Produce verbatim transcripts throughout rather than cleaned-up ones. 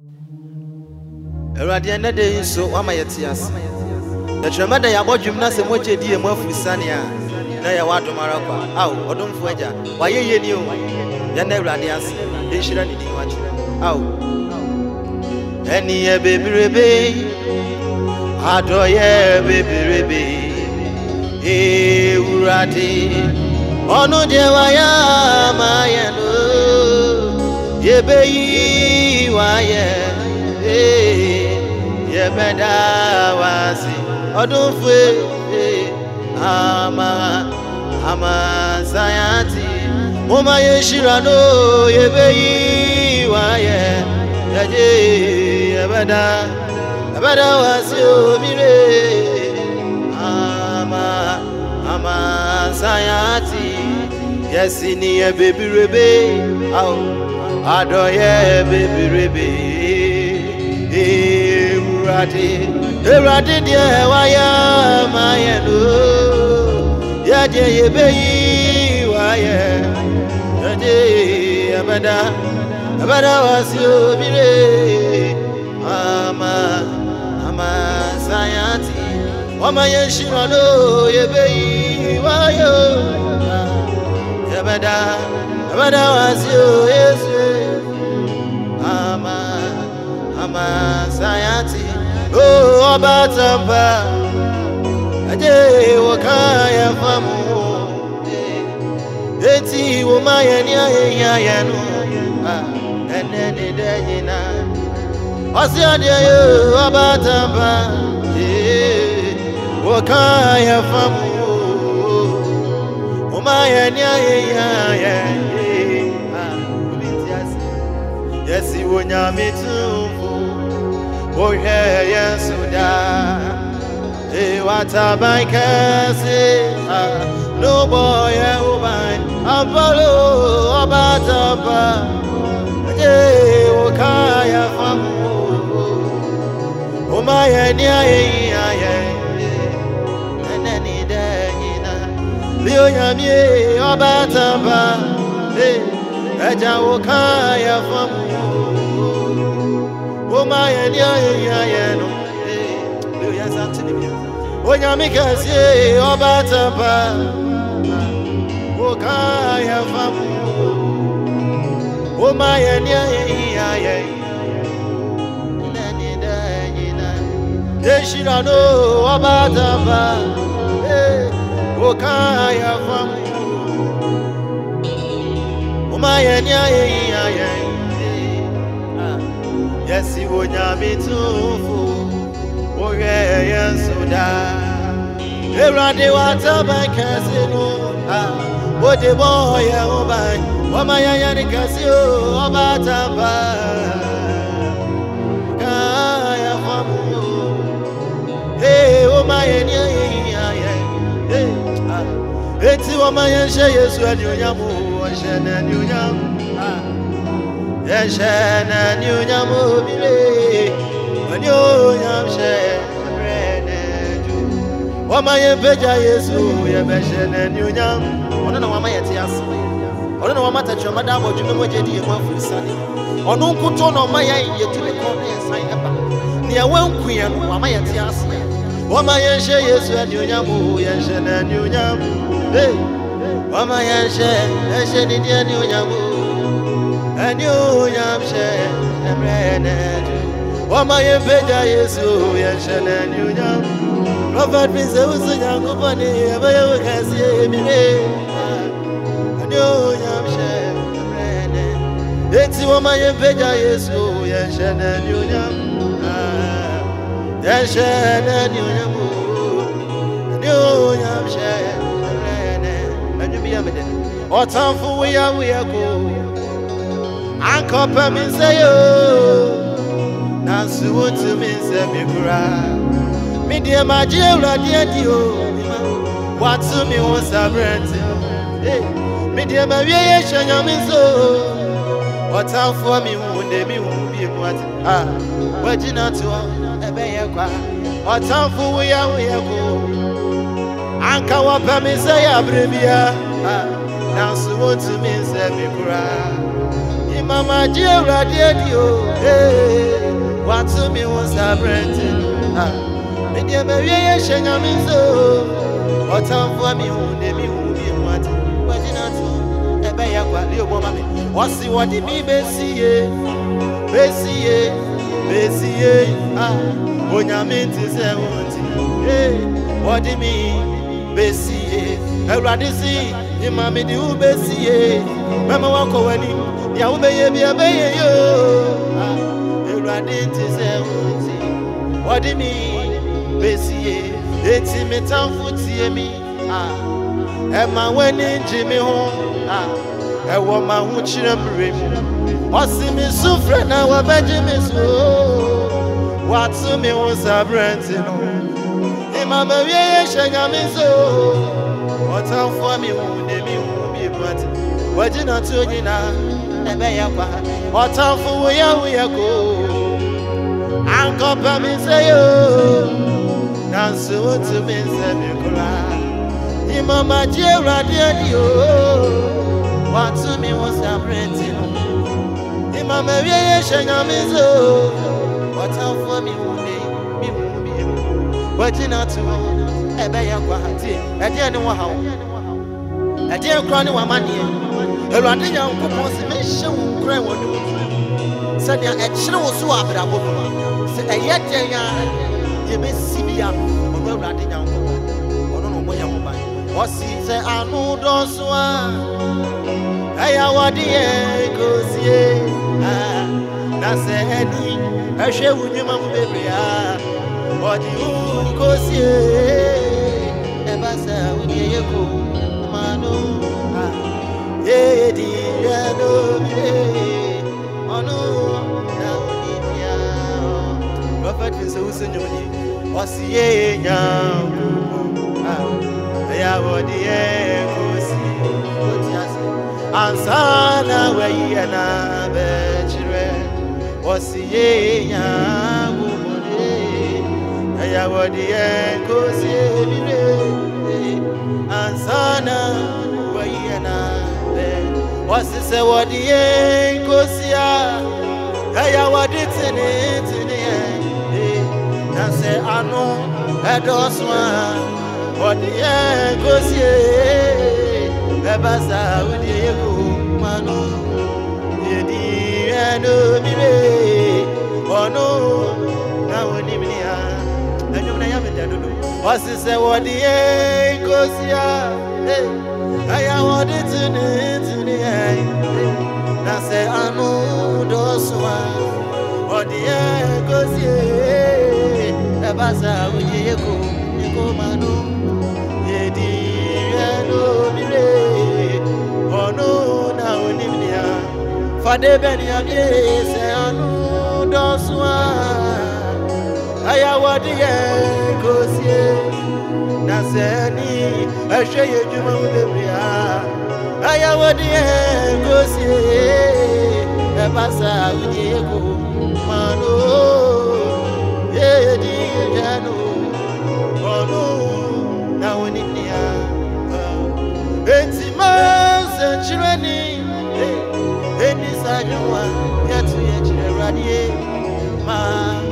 Eradi na de so wama yetias. The tremada ya bodwum na se moche die mu afrisane a na ya wadomara kwa. Aw odomfo agya. Waye ye ni o. Ya na eradi ase. De hira ni din wache. Aw. Eni e bebirebe. Adoye bebirebe. E uradi. Onu de waya mayeno. Yebe yi waye. Yebeda wasi odunfwe ama ama sayati moma yeshirano yebeyi waye yaje yebeda yebeda wasi omire ama ama sayati yesini yebebirebe aw adoye bebirebe Eradi, eradi die waya mayeno, yaje yebeyi waya, yaje abada, abada wasio mire, ama ama sayati, wama yeshirano yebeyi waya, abada, abada wasio yesu, ama. Ama sayati oh abatamba aje wakaya famu eti wo mayani ayanu ah enene dejina asiade yo abatamba eh wakaya famu wo mayani ayanu ah ubintiasi yesi wonyamitu oh yeah, yes, eh, what a bike, no boy, oh, mine, I'm follow about a bar, eh, oh, Kaya Famu, oh, my, and any day, Leo Yami, about a bar, eh, Eja Kaya Famu. Oh my and ya ya ya no eh ya santini mi o nya mi ka se o ba tapa o ka ya famu oh my and ya ya ya na ni da ni na de shira no o ba tapa eh o ka ya famu oh my and ya ya ya yes, you would not be too full. Oh, yeah, yes, so that. Everybody wants a bank casino. Ah, what the boy, oh, my, oh, my, Yanni Casio, oh, my, Tamba. Kaya Famu. Hey, oh, my, hey, it's you, my, and say, yes, when you yamu, and you yam. Yeshana new yamu bile, when you yam share bread. Wama yebeja Yesu yebeshana new yam. Ono na wama yetias. Ono na wama tacho madam ojume mojedi emu afrisani. Ono nkuto na wama ya yetule ko na esan eba. Ne wankuya no wama yetias. Wama yeshe Yesu new yamu yeshana new yam. Hey, wama yeshe yeshe ni dia new yamu. And you yam share a brand. Wama yebeja Yesu yeshan and you yam. Robert Prince was a young company, ever you can see me. And you yam share a brand. It's wama yebeja Yesu yeshan and you yam. Yeshan and you yam. And you yam share a brand. And you be a minute. What time for we are we are go. Uncle Pemi say yo, Nansu want to me say me cry. Me dear my dear, dear dear, what to me was a brand. Me dear my dear, shall me so. What time for me won't they be won't be what? Ah, what you not to a bear cry? What time for we are we are go? Uncle what Pemi say a brevia. Nansu want to me say me cry. Mama dear, dear, dear, to me was a brand. Media Maria Shanamiso, or time for me, who they me who be what, but not to a bay of your woman. What's the what it be, Bessie, Bessie, Bessie, ah, when I meant to say, what do you mean, Bessie? I rather see him, Mammy, do Bessie, Mamma walk away, Yahweh, be a bay, you rather to say, what do you mean, Bessie? It's me town for me, ah, and my wedding Jimmy home, ah, I want my own children, or see me suffer now, a Benjamin, so what's me was a brand, you know, Mamma, yes, I am so. What time for me, who they me who be but what you not to you now, and may I what time for we are we are go. Uncle Pammy say, oh, now so to me, Semi, Mamma, dear, radio. What to me was a brand, you know, Mamma, yes, I am so. What time for me, who they me who be what you not to. I beg your quality. I didn't know how. I didn't cry no money. A running young composition, cry what you said. I should also have a woman. Said, yet you may see me up on the running young woman. I don't know where you are. What's he say? I know those one. I am what the air goes here. That's a heady. I share with you, my baby. What you go see? Ebasa uye yeko manu ah ye di ya no ye onu na unia prophet is so senyoni osie nya ah ya wodi e ko si otiase ansana we na be chire osie nya ya wodi e ko si bire ansana wa yana be wasi se wodi e ko si ya ya wodi tini tini e na se anu edoswa wodi e ko si e basa wodi e ko manu yedi eno bire ono na woni miya. What's this? What the air goes here? I am what it's in the air. That's a I know those one. What the air goes here? The bazaar with you go, you go, Manu. Ye dear, no, me, oh no, now in India. For the Benny, I know those one. I am what the air goes here. Nasani, I show you to my I am what the air goes here. A passa with you, Mano, yeah, dear, no, oh no, now in India. Eighty miles and children, any side you want, yet to yet radiate, ma.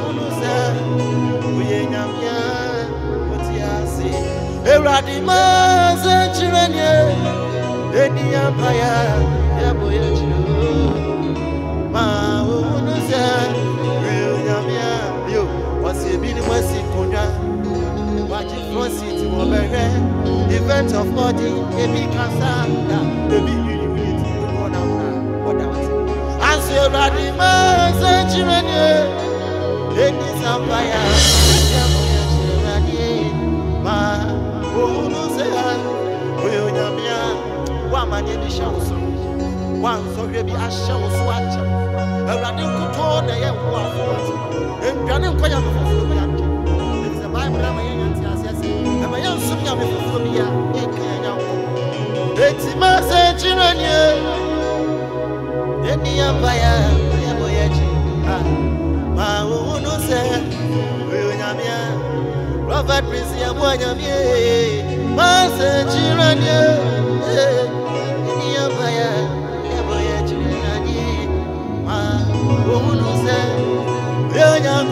Eradi maze chiranye eni empire ya boye chiru ma unuza real nyamia yo wasi bi ni wasi konya waji frosity wo bere event of body ebi cancer da ebi unity go na na oda wati anse eradi maze chiranye eni empire ya boye chiranye ma Unu se oyo nyamia wa manye bi shawso wa nso hwe bi ahyawoso acha awrade nkuto na ye wo afo entwane nkwanya mfoforo bi anje se bible ama ye nyanti asese ama ye nsum nya mfoforo bi ya e kan nya wo eti ma se chiranye eni empire ye boye chi ah ma unu se oyo nyamia Prophet Prince ya mwanya mie Mase chiranye Ini ya baya Ya boya chiranye Ma Uhunu se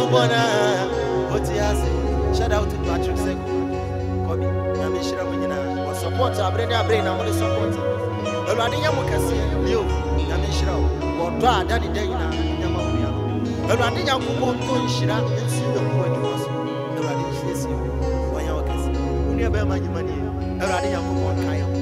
bona otiase shout out to Patrick Seko Kobi na me shira munyina o support abrene abrene na mo support Ewurade yam kase leo na me shira o do ada de dan na nyam awuya Ewurade yakobon to shira ensi do ko adwuma so Ewurade hyesie o wa ya kase uni aba manyima ni Ewurade yakobon kayo